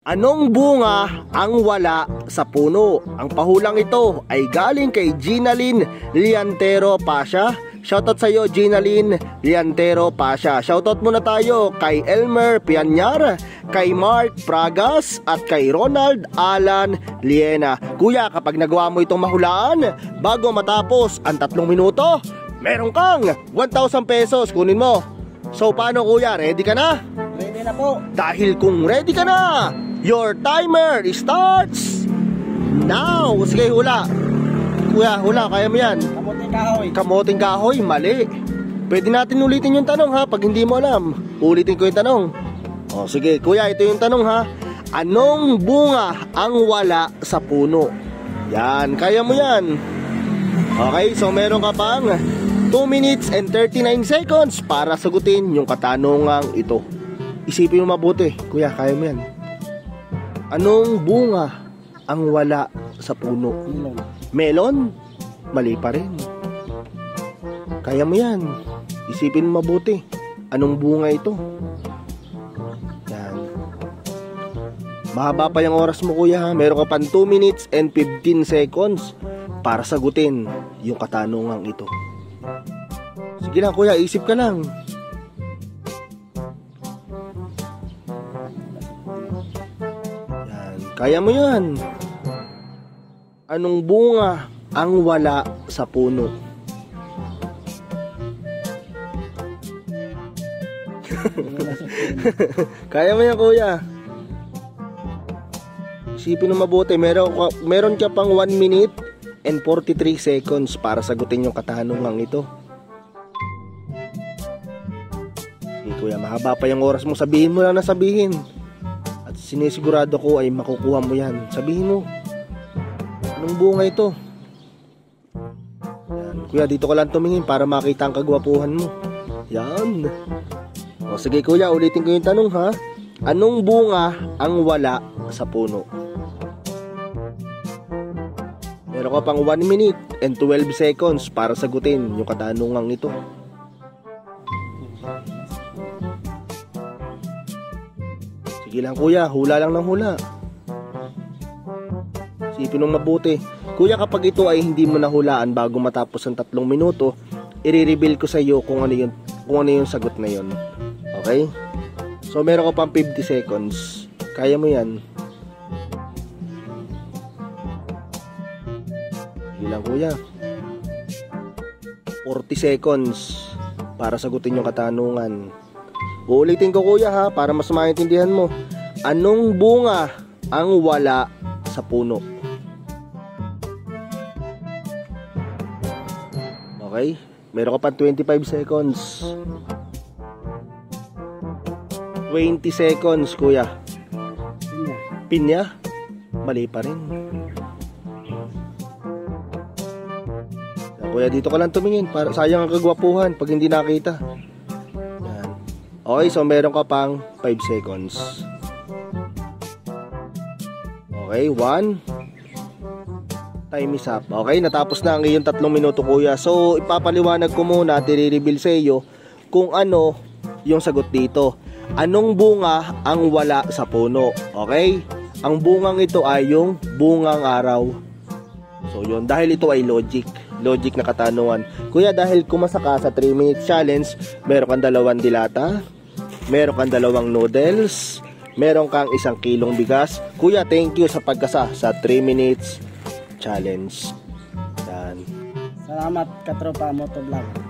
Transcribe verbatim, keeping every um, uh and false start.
Anong bunga ang wala sa puno? Ang pahulang ito ay galing kay Ginaline Liantero Pasha. Shoutout sa iyo, Ginaline Liantero Pasha. Shoutout muna tayo kay Elmer Pianyar, kay Mark Pragas, at kay Ronald Alan Liena. Kuya, kapag nagawa mo itong mahulaan bago matapos ang tatlong minuto, meron kang one thousand pesos. Kunin mo. So paano kuya? Ready ka na? Ready na po. Dahil kung ready ka na, your timer starts now. Sige, hula. Kuya, hula, kaya mo yan. Kamuting kahoy. Kamuting kahoy, mali. Pwede natin ulitin yung tanong ha, pag hindi mo alam. Ulitin ko yung tanong. O sige, kuya, ito yung tanong ha. Anong bunga ang wala sa puno? Yan, kaya mo yan. Okay, so meron ka pang two minutes and thirty-nine seconds para sagutin yung katanungang ito. Isipin mo mabuti, kuya, kaya mo yan. Anong bunga ang wala sa puno? Melon. Melon? Mali pa rin. Kaya mo yan. Isipin mo mabuti. Anong bunga ito? Yan. Mahaba pa yung oras mo kuya ha. Meron ka pang two minutes and fifteen seconds para sagutin yung katanungang ito. Sige lang kuya, isip ka lang. Kaya mo yan. Anong bunga ang wala sa puno? Kaya mo yan kuya. Isipin mo mabuti. Meron, meron ka pang one minute and forty-three seconds para sagutin yung katanungang ito. Hey, kuya, mahaba pa yung oras mo. Sabihin mo lang na sabihin. Sinisigurado ko ay makukuha mo yan. Sabihin mo, anong bunga ito? Yan. Kuya, dito ka lang tumingin para makita ang kagwapuhan mo. Yan. O sige kuya, ulitin ko yung tanong ha. Anong bunga ang wala sa puno? Meron ka pang one minute and twelve seconds para sagutin yung katanungang ito. Sige lang kuya, hula lang ng hula. Isipin mong mabuti. Kuya, kapag ito ay hindi mo nahulaan bago matapos ang tatlong minuto, i-reveal ko sa iyo kung ano yung, kung ano yung sagot na yon. Okay? So meron ka pang fifty seconds. Kaya mo yan. Sige lang kuya. forty seconds para sagutin yung katanungan. Uulitin ko kuya ha, para mas maintindihan mo. Anong bunga ang wala sa puno? Okay? Meron ka pa twenty-five seconds. twenty seconds kuya. Pinya. Pinya? Mali pa rin. Kuya, dito ka lang tumingin. Para, sayang ang kagwapuhan pag hindi nakita. Okay, so meron ka pang five seconds. Okay, one. Time is up. Okay, natapos na ang iyong tatlong minuto kuya. So, ipapaliwanag ko muna at i-reveal sa iyo kung ano yung sagot dito. Anong bunga ang wala sa puno? Okay? Ang bungang ito ay yung bungang araw. So, yun. Dahil ito ay logic. Logic na katanungan. Kuya, dahil kumasa ka sa three minute challenge, meron kang dalawang dilata, meron kang dalawang noodles, meron kang isang kilong bigas. Kuya, thank you sa pagkasa sa three minutes challenge. Yan. Salamat katropa Motovlog.